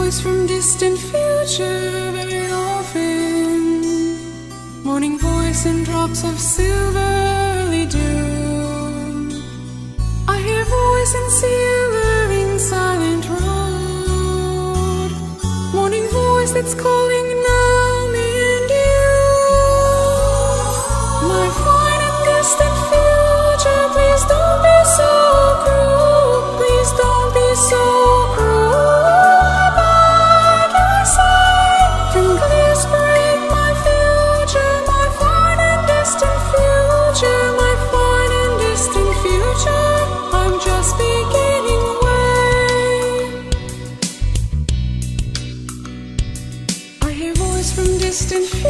voice from distant future very often. Morning voice in drops of silvery dew. I hear voice in silvering silent road. Morning voice that's calling now me and you. My fine and distant future, please don't be so cruel. Please don't be so cruel. By your side, from clear spring, my future, my fine and distant future, my fine and distant future. I'm just beginning way. I hear voice from distant future.